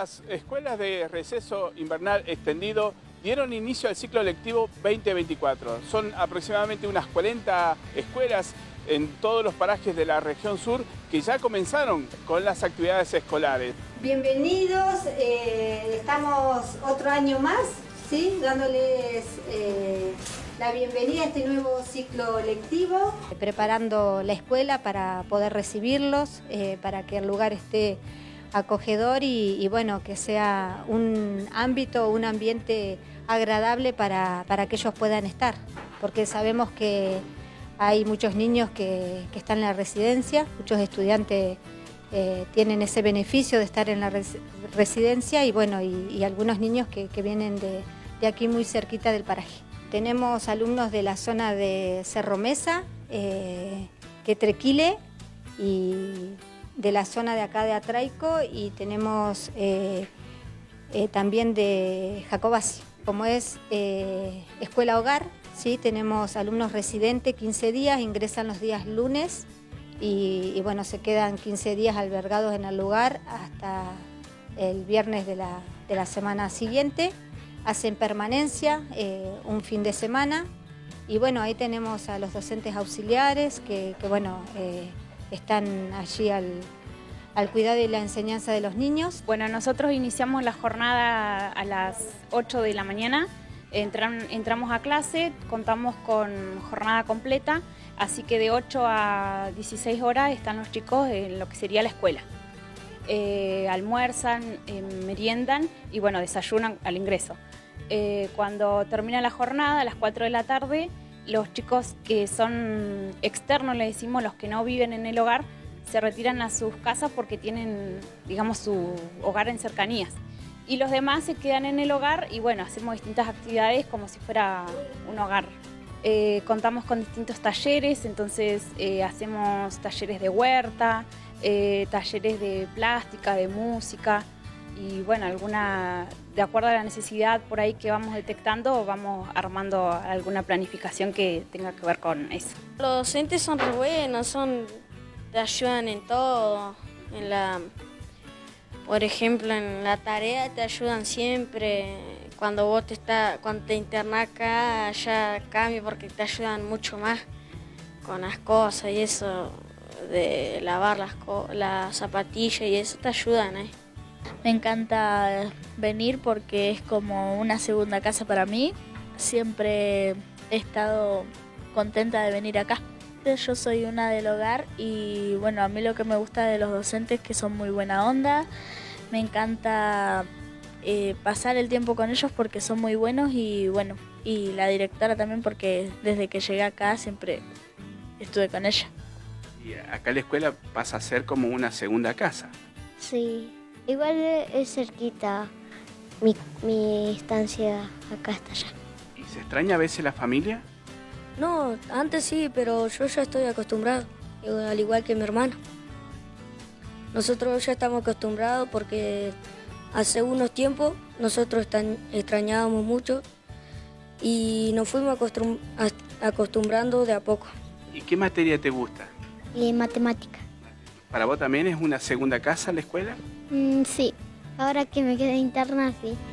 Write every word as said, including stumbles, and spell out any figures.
Las escuelas de receso invernal extendido dieron inicio al ciclo lectivo veinte veinticuatro. Son aproximadamente unas cuarenta escuelas en todos los parajes de la región sur que ya comenzaron con las actividades escolares. Bienvenidos, eh, estamos otro año más, ¿sí? Dándoles eh, la bienvenida a este nuevo ciclo lectivo. Preparando la escuela para poder recibirlos, eh, para que el lugar esté acogedor y, y bueno, que sea un ámbito, un ambiente agradable para, para que ellos puedan estar, porque sabemos que hay muchos niños que, que están en la residencia, muchos estudiantes eh, tienen ese beneficio de estar en la res, residencia y bueno, y, y algunos niños que, que vienen de, de aquí muy cerquita del paraje. Tenemos alumnos de la zona de Cerro Mesa, eh, Quetrequile y de la zona de acá de Atraico, y tenemos eh, eh, también de Jacobasi. Como es eh, escuela hogar, ¿sí? Tenemos alumnos residentes quince días, ingresan los días lunes y, y bueno, se quedan quince días albergados en el lugar hasta el viernes de la, de la semana siguiente. Hacen permanencia eh, un fin de semana y bueno, ahí tenemos a los docentes auxiliares que, que bueno, eh, están allí al, al cuidado y la enseñanza de los niños. Bueno, nosotros iniciamos la jornada a las ocho de la mañana, Entran, entramos a clase, contamos con jornada completa, así que de ocho a dieciséis horas están los chicos en lo que sería la escuela. Eh, almuerzan, eh, meriendan y bueno, desayunan al ingreso. Eh, cuando termina la jornada, a las cuatro de la tarde, los chicos que son externos, le decimos, los que no viven en el hogar, se retiran a sus casas porque tienen, digamos, su hogar en cercanías. Y los demás se quedan en el hogar y bueno, hacemos distintas actividades como si fuera un hogar. Eh, contamos con distintos talleres, entonces eh, hacemos talleres de huerta, eh, talleres de plástica, de música y bueno, alguna, de acuerdo a la necesidad por ahí que vamos detectando, vamos armando alguna planificación que tenga que ver con eso. Los docentes son re buenos, son, te ayudan en todo, en la... Por ejemplo, en la tarea te ayudan siempre. Cuando vos te, está, cuando te internás acá, ya cambia porque te ayudan mucho más con las cosas y eso, de lavar las, las zapatillas y eso te ayudan, ¿eh? Me encanta venir porque es como una segunda casa para mí. Siempre he estado contenta de venir acá. Yo soy una del hogar y bueno, a mí lo que me gusta de los docentes es que son muy buena onda. Me encanta eh, pasar el tiempo con ellos porque son muy buenos y bueno, y la directora también porque desde que llegué acá siempre estuve con ella. Y acá la escuela pasa a ser como una segunda casa. Sí, igual es cerquita, mi, mi estancia acá está allá. ¿Y se extraña a veces la familia? No, antes sí, pero yo ya estoy acostumbrado, al igual que mi hermano. Nosotros ya estamos acostumbrados porque hace unos tiempos nosotros extrañábamos mucho y nos fuimos acostum acostumbrando de a poco. ¿Y qué materia te gusta? Eh, matemática. ¿Para vos también es una segunda casa la escuela? Mm, sí, ahora que me quedé interna, sí.